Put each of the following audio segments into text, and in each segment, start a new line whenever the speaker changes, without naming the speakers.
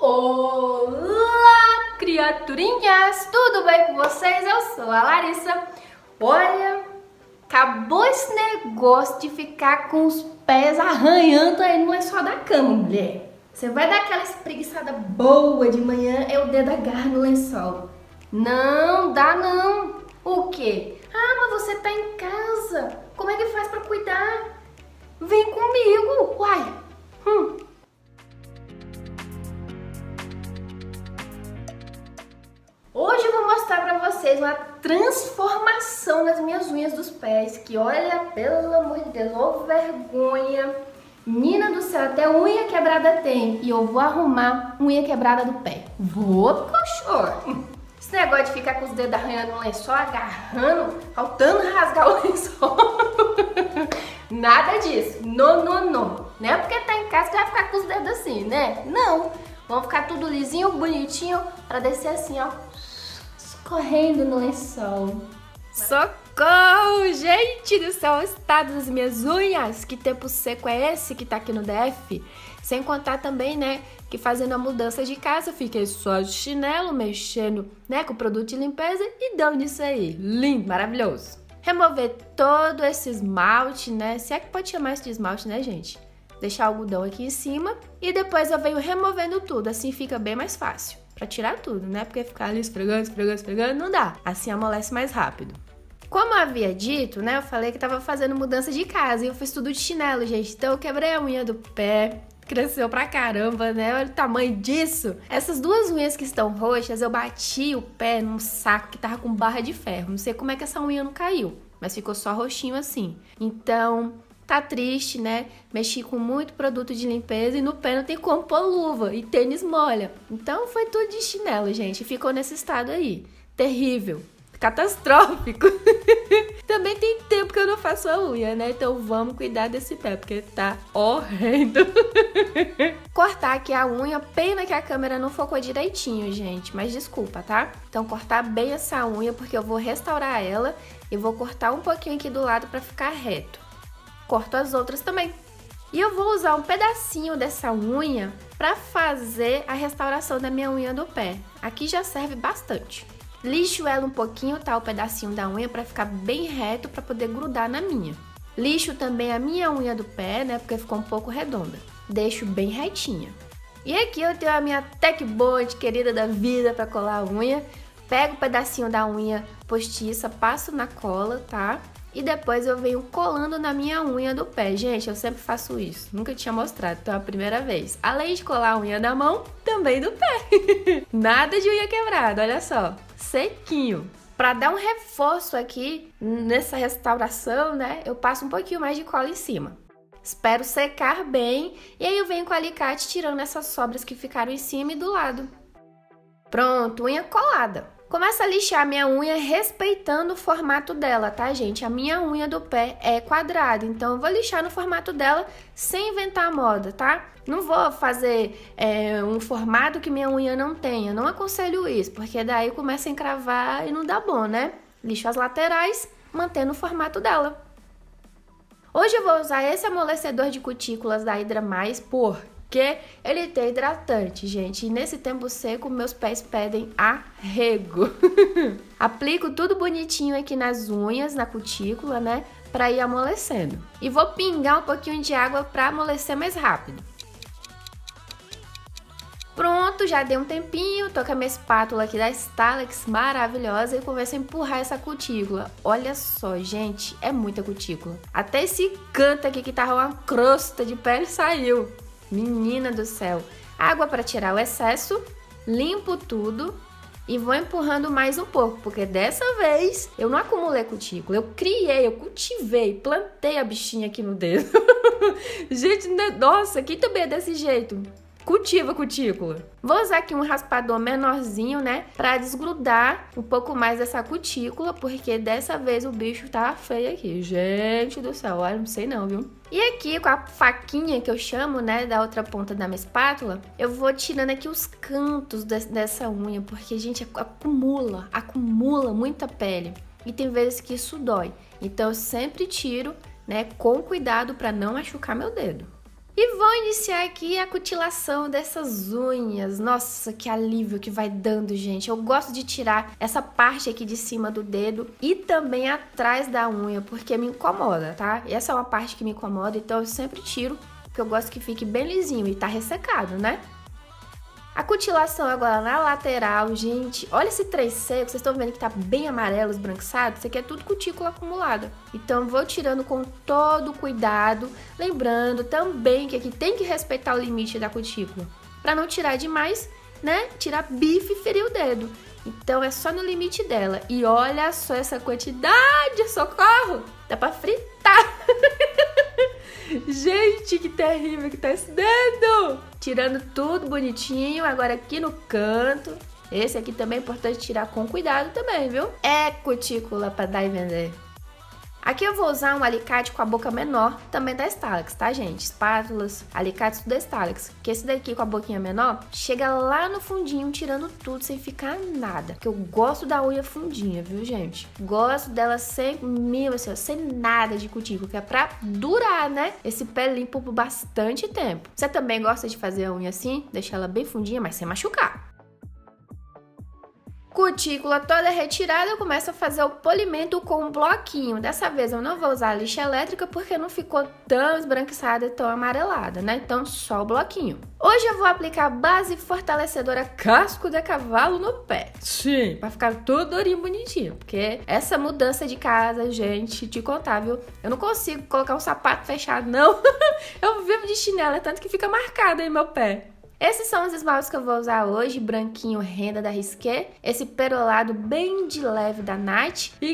Olá, criaturinhas! Tudo bem com vocês? Eu sou a Larissa. Olha, acabou esse negócio de ficar com os pés arranhando aí no lençol da cama, mulher. Você vai dar aquela espreguiçada boa de manhã, é o dedo agarra no lençol. Não, dá não. O quê? Ah, mas você tá em casa. Como é que faz pra cuidar? Vem comigo, uai. Hoje eu vou mostrar pra vocês uma transformação nas minhas unhas dos pés, que olha, pelo amor de Deus, ô vergonha. Menina do céu, até unha quebrada tem, e eu vou arrumar unha quebrada do pé. Vou, cachorro. Esse negócio de ficar com os dedos arranhando no lençol, agarrando, faltando rasgar o lençol. Nada disso. Não. Não é porque tá em casa que vai ficar com os dedos assim, né? Não. Vamos ficar tudo lisinho, bonitinho, pra descer assim, ó, escorrendo no lençol. Socorro, gente do céu, o estado das minhas unhas. Que tempo seco é esse que tá aqui no DF? Sem contar também, né, que fazendo a mudança de casa, fiquei só de chinelo, mexendo, né, com produto de limpeza e deu nisso aí. Lindo, maravilhoso. Remover todo esse esmalte, né, se é que pode chamar isso de esmalte, né, gente? Deixar o algodão aqui em cima e depois eu venho removendo tudo, assim fica bem mais fácil. Pra tirar tudo, né, porque ficar ali esfregando, não dá. Assim amolece mais rápido. Como eu havia dito, né, eu falei que tava fazendo mudança de casa e eu fiz tudo de chinelo, gente. Então eu quebrei a unha do pé. Cresceu pra caramba, né? Olha o tamanho disso. Essas duas unhas que estão roxas, eu bati o pé num saco que tava com barra de ferro. Não sei como é que essa unha não caiu, mas ficou só roxinho assim. Então, tá triste, né? Mexi com muito produto de limpeza e no pé não tem como pôr luva e tênis molha. Então foi tudo de chinelo, gente. Ficou nesse estado aí. Terrível. Catastrófico. Também tem tempo que eu não faço a unha, né? Então vamos cuidar desse pé, porque tá horrendo. Cortar aqui a unha, pena que a câmera não focou direitinho, gente, mas desculpa, tá? Então cortar bem essa unha, porque eu vou restaurar ela e vou cortar um pouquinho aqui do lado pra ficar reto. Corto as outras também. E eu vou usar um pedacinho dessa unha pra fazer a restauração da minha unha do pé. Aqui já serve bastante. Lixo ela um pouquinho, tá? O pedacinho da unha pra ficar bem reto, pra poder grudar na minha. Lixo também a minha unha do pé, né? Porque ficou um pouco redonda. Deixo bem retinha. E aqui eu tenho a minha Tech Bond, querida da vida, pra colar a unha. Pego o pedacinho da unha postiça, passo na cola, tá? E depois eu venho colando na minha unha do pé. Gente, eu sempre faço isso. Nunca tinha mostrado, então é a primeira vez. Além de colar a unha da mão, também do pé. Nada de unha quebrada, olha só. Sequinho. Pra dar um reforço aqui nessa restauração, né? Eu passo um pouquinho mais de cola em cima. Espero secar bem. E aí eu venho com o alicate tirando essas sobras que ficaram em cima e do lado. Pronto, unha colada. Começa a lixar a minha unha respeitando o formato dela, tá, gente? A minha unha do pé é quadrada, então eu vou lixar no formato dela sem inventar a moda, tá? Não vou fazer um formato que minha unha não tenha, não aconselho isso, porque daí começa a encravar e não dá bom, né? Lixo as laterais, mantendo o formato dela. Hoje eu vou usar esse amolecedor de cutículas da Hydra Mais, porque ele tem hidratante, gente. E nesse tempo seco, meus pés pedem arrego. Aplico tudo bonitinho aqui nas unhas, na cutícula, né? Pra ir amolecendo. E vou pingar um pouquinho de água pra amolecer mais rápido. Pronto, já dei um tempinho. Tô com a minha espátula aqui da Stalex, maravilhosa. E começo a empurrar essa cutícula. Olha só, gente, é muita cutícula. Até esse canto aqui que tava uma crosta de pele saiu. Menina do céu. Água para tirar o excesso, limpo tudo e vou empurrando mais um pouco, porque dessa vez eu não acumulei cutícula, eu criei, eu cultivei, plantei a bichinha aqui no dedo. Gente, nossa, aqui também é desse jeito. Cultiva a cutícula. Vou usar aqui um raspador menorzinho, né? Pra desgrudar um pouco mais dessa cutícula, porque dessa vez o bicho tá feio aqui. Gente do céu, olha, não sei não, viu? E aqui, com a faquinha que eu chamo, né, da outra ponta da minha espátula, eu vou tirando aqui os cantos dessa unha, porque, gente, acumula muita pele. E tem vezes que isso dói. Então, eu sempre tiro, né, com cuidado pra não machucar meu dedo. E vou iniciar aqui a cutilação dessas unhas. Nossa, que alívio que vai dando, gente. Eu gosto de tirar essa parte aqui de cima do dedo e também atrás da unha, porque me incomoda, tá? Essa é uma parte que me incomoda, então eu sempre tiro, porque eu gosto que fique bem lisinho e tá ressecado, né? A cutilação agora na lateral, gente, olha esse trem seco, vocês estão vendo que tá bem amarelo, esbranquiçado? Isso aqui é tudo cutícula acumulada. Então vou tirando com todo cuidado, lembrando também que aqui tem que respeitar o limite da cutícula. Pra não tirar demais, né, tirar bife e ferir o dedo. Então é só no limite dela. E olha só essa quantidade, socorro! Dá pra fritar! Gente, que terrível que tá esse dedo! Tirando tudo bonitinho, agora aqui no canto. Esse aqui também é importante tirar com cuidado também, viu? É cutícula pra dar e vender. Aqui eu vou usar um alicate com a boca menor, também da Stalax, tá, gente? Espátulas, alicates da Stalax. Que esse daqui com a boquinha menor, chega lá no fundinho, tirando tudo, sem ficar nada. Porque eu gosto da unha fundinha, viu, gente? Gosto dela sem mil, assim, sem nada de cutícula, que é pra durar, né? Esse pé limpo por bastante tempo. Você também gosta de fazer a unha assim? Deixar ela bem fundinha, mas sem machucar. Cutícula toda retirada, eu começo a fazer o polimento com um bloquinho. Dessa vez eu não vou usar a lixa elétrica porque não ficou tão esbranquiçada e tão amarelada, né? Então só o bloquinho. Hoje eu vou aplicar a base fortalecedora casco de cavalo no pé. Sim, pra ficar tudo durinho, bonitinho. Porque essa mudança de casa, gente, te contar, viu? Eu não consigo colocar um sapato fechado, não. Eu vivo de chinela, tanto que fica marcado aí meu pé. Esses são os esmaltes que eu vou usar hoje, branquinho Renda da Risqué, esse perolado bem de leve da Night e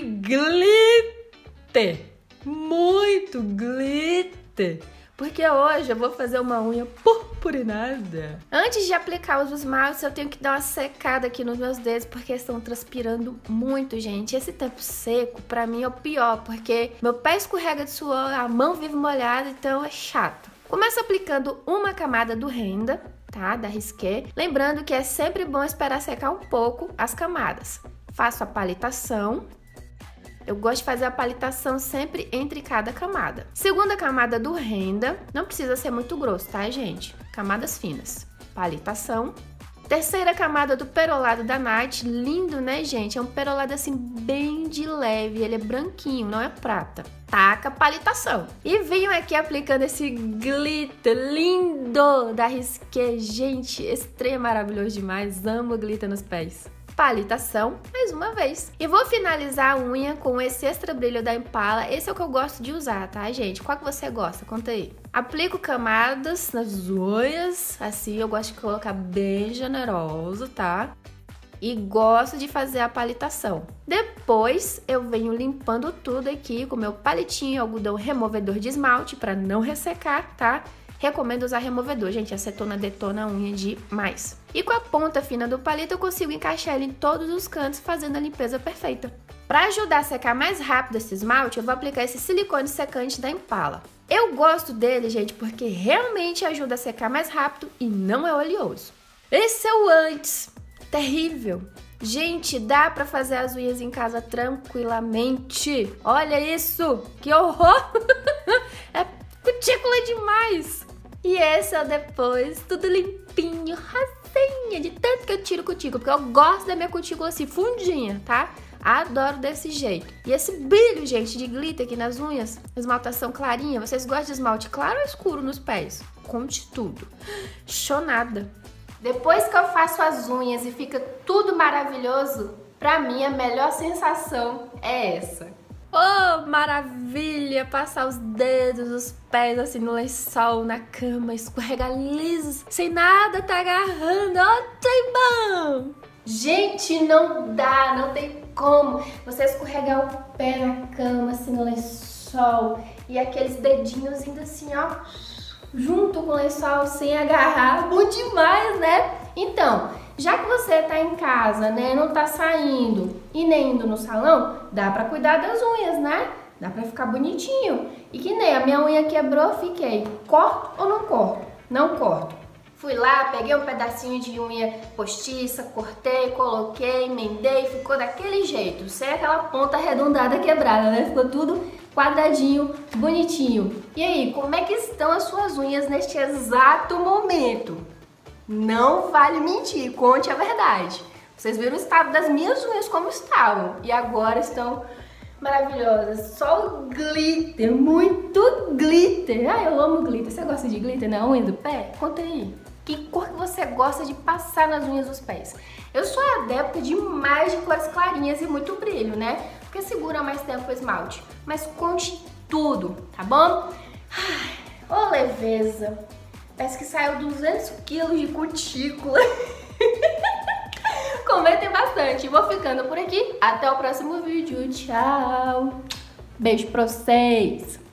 glitter, muito glitter, porque hoje eu vou fazer uma unha purpurinada. Antes de aplicar os esmaltes, eu tenho que dar uma secada aqui nos meus dedos, porque estão transpirando muito, gente. Esse tempo seco, pra mim, é o pior, porque meu pé escorrega de suor, a mão vive molhada, então é chato. Começo aplicando uma camada do Renda, tá? Da Risqué. Lembrando que é sempre bom esperar secar um pouco as camadas. Faço a palitação. Eu gosto de fazer a palitação sempre entre cada camada. Segunda camada do Renda. Não precisa ser muito grosso, tá, gente? Camadas finas. Palitação. Terceira camada do perolado da Night. Lindo, né, gente? É um perolado assim bem de leve. Ele é branquinho, não é prata. Taca palitação. E venho aqui aplicando esse glitter lindo da Risqué. Gente, esse trem é maravilhoso demais. Amo glitter nos pés. Palitação, mais uma vez. E vou finalizar a unha com esse extra brilho da Impala. Esse é o que eu gosto de usar, tá, gente? Qual que você gosta? Conta aí. Aplico camadas nas unhas. Assim, eu gosto de colocar bem generoso, tá? E gosto de fazer a palitação. Depois eu venho limpando tudo aqui com meu palitinho, algodão removedor de esmalte para não ressecar, tá? Recomendo usar removedor, gente, acetona detona a unha demais. E com a ponta fina do palito eu consigo encaixar ele em todos os cantos, fazendo a limpeza perfeita. Para ajudar a secar mais rápido esse esmalte, eu vou aplicar esse silicone secante da Impala. Eu gosto dele, gente, porque realmente ajuda a secar mais rápido e não é oleoso. Esse é o antes. Terrível. Gente, dá pra fazer as unhas em casa tranquilamente. Olha isso, que horror. É cutícula demais. E esse é o depois, tudo limpinho, rasinha, de tanto que eu tiro cutícula, porque eu gosto da minha cutícula assim, fundinha, tá? Adoro desse jeito. E esse brilho, gente, de glitter aqui nas unhas, esmaltação clarinha. Vocês gostam de esmalte claro ou escuro nos pés? Conte tudo. Chonada. Depois que eu faço as unhas e fica tudo maravilhoso, pra mim a melhor sensação é essa. Oh, maravilha! Passar os dedos, os pés assim no lençol, na cama, escorregar lisos, sem nada tá agarrando. Oh, trem bom! Gente, não dá, não tem como você escorregar o pé na cama, assim no lençol, e aqueles dedinhos ainda assim, ó, junto com o lençol, sem agarrar, bom demais, né? Então, já que você tá em casa, né, não tá saindo e nem indo no salão, dá pra cuidar das unhas, né? Dá pra ficar bonitinho. E que nem a minha unha quebrou, fiquei, corto ou não corto? Não corto. Fui lá, peguei um pedacinho de unha postiça, cortei, coloquei, emendei, ficou daquele jeito, sem aquela ponta arredondada quebrada, né? Ficou tudo quadradinho, bonitinho. E aí, como é que estão as suas unhas neste exato momento? Não vale mentir, conte a verdade. Vocês viram o estado das minhas unhas como estavam e agora estão maravilhosas. Só o glitter, muito glitter. Ah, eu amo glitter. Você gosta de glitter na unha do pé? Conta aí. Que cor que você gosta de passar nas unhas dos pés? Eu sou adepta demais de cores clarinhas e muito brilho, né? Porque segura mais tempo o esmalte. Mas conte tudo, tá bom? Ai, ô leveza. Parece que saiu 200 quilos de cutícula. Comentem bastante. Vou ficando por aqui. Até o próximo vídeo. Tchau. Beijo pra vocês.